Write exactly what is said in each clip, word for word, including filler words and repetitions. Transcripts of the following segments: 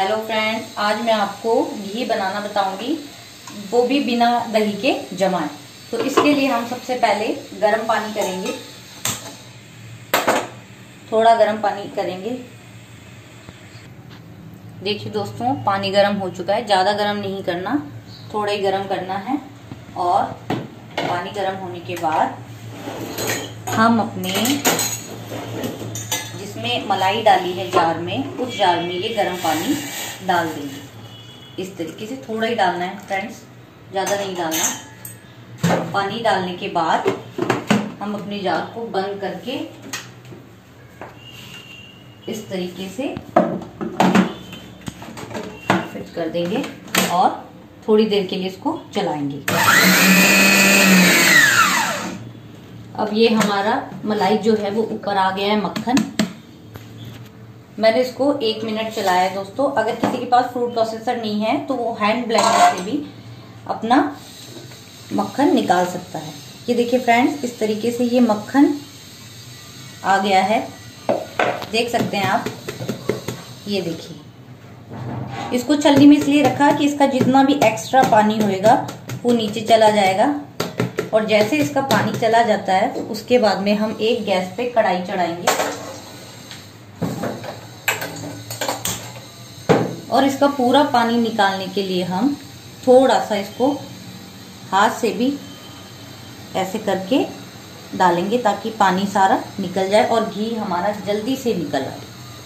Hello friend, आज मैं आपको घी बनाना बताऊंगी, वो भी बिना दही के जमाए। तो इसके लिए हम सबसे पहले गर्म पानी करेंगे, थोड़ा गर्म पानी करेंगे। देखिए दोस्तों, पानी गर्म हो चुका है। ज़्यादा गर्म नहीं करना, थोड़ा ही गर्म करना है। और पानी गर्म होने के बाद हम अपने जिसमें मलाई डाली है जार में, उस जार में ये गर्म पानी डाल देंगे। इस तरीके से थोड़ा ही डालना है फ्रेंड्स, ज़्यादा नहीं डालना। पानी डालने के बाद हम अपने जार को बंद करके इस तरीके से फिट कर देंगे और थोड़ी देर के लिए इसको चलाएंगे। अब ये हमारा मलाई जो है वो ऊपर आ गया है, मक्खन। मैंने इसको एक मिनट चलाया है दोस्तों। अगर किसी के पास फूड प्रोसेसर नहीं है तो वो हैंड ब्लेंडर से भी अपना मक्खन निकाल सकता है। ये देखिए फ्रेंड्स, इस तरीके से ये मक्खन आ गया है, देख सकते हैं आप। ये देखिए, इसको छलनी में इसलिए रखा कि इसका जितना भी एक्स्ट्रा पानी होएगा वो नीचे चला जाएगा। और जैसे इसका पानी चला जाता है उसके बाद में हम एक गैस पे कढ़ाई चढ़ाएंगे और इसका पूरा पानी निकालने के लिए हम थोड़ा सा इसको हाथ से भी ऐसे करके डालेंगे ताकि पानी सारा निकल जाए और घी हमारा जल्दी से निकल आए।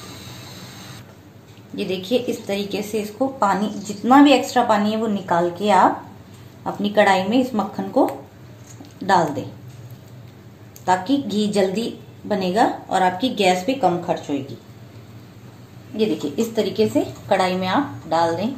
ये देखिए, इस तरीके से इसको पानी जितना भी एक्स्ट्रा पानी है वो निकाल के आप अपनी कढ़ाई में इस मक्खन को डाल दें ताकि घी जल्दी बनेगा और आपकी गैस भी कम खर्च होगी। ये देखिए, इस तरीके से कढ़ाई में आप डाल दें।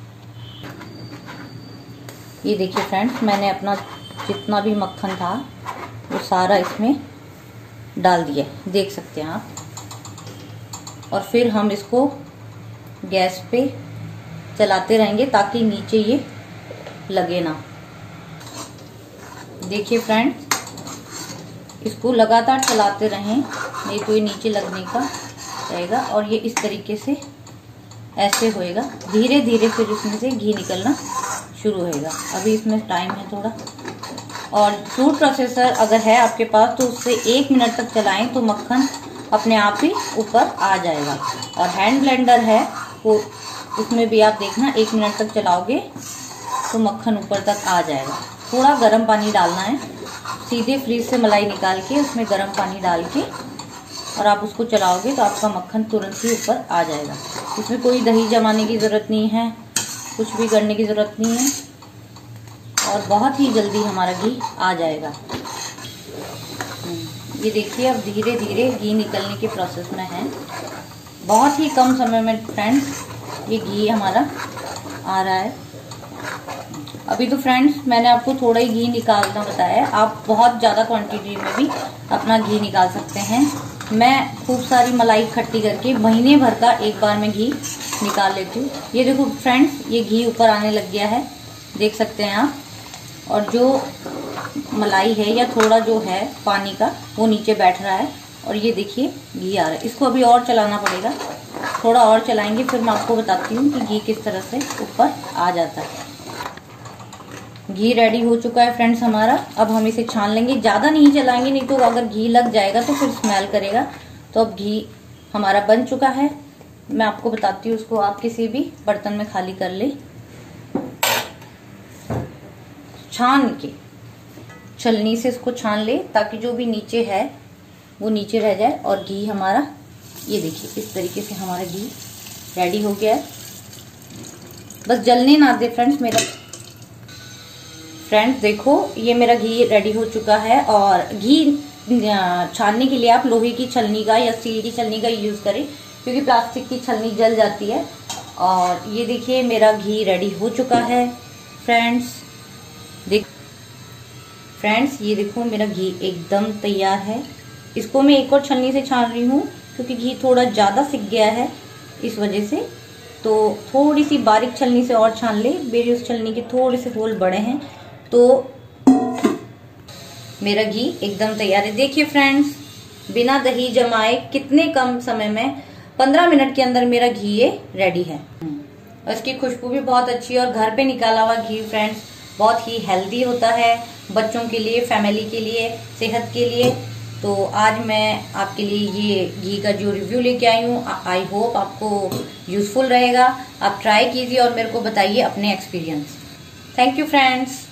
ये देखिए फ्रेंड्स, मैंने अपना जितना भी मक्खन था वो सारा इसमें डाल दिया, देख सकते हैं आप। और फिर हम इसको गैस पे चलाते रहेंगे ताकि नीचे ये लगे ना। देखिए फ्रेंड्स, इसको लगातार चलाते रहें, नहीं तो ये नीचे लगने का रहेगा। और ये इस तरीके से ऐसे होएगा, धीरे धीरे फिर इसमें से घी निकलना शुरू होएगा। अभी इसमें टाइम है थोड़ा। और फूड प्रोसेसर अगर है आपके पास तो उससे एक मिनट तक चलाएं तो मक्खन अपने आप ही ऊपर आ जाएगा। और हैंड ब्लेंडर है वो, उसमें भी आप देखना एक मिनट तक चलाओगे तो मक्खन ऊपर तक आ जाएगा। थोड़ा गर्म पानी डालना है, सीधे फ्रीज से मलाई निकाल के उसमें गर्म पानी डाल के और आप उसको चलाओगे तो आपका मक्खन तुरंत ही ऊपर आ जाएगा। इसमें कोई दही जमाने की ज़रूरत नहीं है, कुछ भी करने की ज़रूरत नहीं है और बहुत ही जल्दी हमारा घी आ जाएगा। ये देखिए, अब धीरे धीरे घी निकलने के प्रोसेस में है। बहुत ही कम समय में फ्रेंड्स ये घी हमारा आ रहा है। अभी तो फ्रेंड्स मैंने आपको थोड़ा ही घी निकालना बताया है, आप बहुत ज़्यादा क्वांटिटी में भी अपना घी निकाल सकते हैं। मैं खूब सारी मलाई इकट्ठी करके महीने भर का एक बार में घी निकाल लेती हूँ। ये देखो फ्रेंड्स, ये घी ऊपर आने लग गया है, देख सकते हैं आप। और जो मलाई है या थोड़ा जो है पानी का वो नीचे बैठ रहा है और ये देखिए घी आ रहा है। इसको अभी और चलाना पड़ेगा, थोड़ा और चलाएंगे फिर मैं आपको बताती हूँ कि घी किस तरह से ऊपर आ जाता है। घी रेडी हो चुका है फ्रेंड्स हमारा। अब हम इसे छान लेंगे, ज़्यादा नहीं चलाएंगे, नहीं तो अगर घी लग जाएगा तो फिर स्मेल करेगा। तो अब घी हमारा बन चुका है, मैं आपको बताती हूँ। उसको आप किसी भी बर्तन में खाली कर ले, छान के छलनी से इसको छान ले ताकि जो भी नीचे है वो नीचे रह जाए। और घी हमारा, ये देखिए इस तरीके से हमारा घी रेडी हो गया है। बस जलने ना दे फ्रेंड्स मेरा। फ्रेंड्स देखो, ये मेरा घी रेडी हो चुका है। और घी छानने के लिए आप लोहे की छलनी का या स्टील की छलनी का यूज़ करें, क्योंकि प्लास्टिक की छलनी जल जाती है। और ये देखिए मेरा घी रेडी हो चुका है फ्रेंड्स। देख फ्रेंड्स, ये देखो मेरा घी एकदम तैयार है। इसको मैं एक और छलनी से छान रही हूँ क्योंकि घी थोड़ा ज़्यादा सिक गया है इस वजह से। तो थोड़ी सी बारीक छलनी से और छान ले, मेरी उस छलनी के थोड़े से होल बड़े हैं। तो मेरा घी एकदम तैयार है। देखिए फ्रेंड्स, बिना दही जमाए कितने कम समय में पंद्रह मिनट के अंदर मेरा घी ये रेडी है। और इसकी खुशबू भी बहुत अच्छी है और घर पे निकाला हुआ घी फ्रेंड्स बहुत ही हेल्दी होता है, बच्चों के लिए, फैमिली के लिए, सेहत के लिए। तो आज मैं आपके लिए ये घी का जो रिव्यू लेके आई हूँ, आई होप आपको यूजफुल रहेगा। आप ट्राई कीजिए और मेरे को बताइए अपने एक्सपीरियंस। Thank you friends.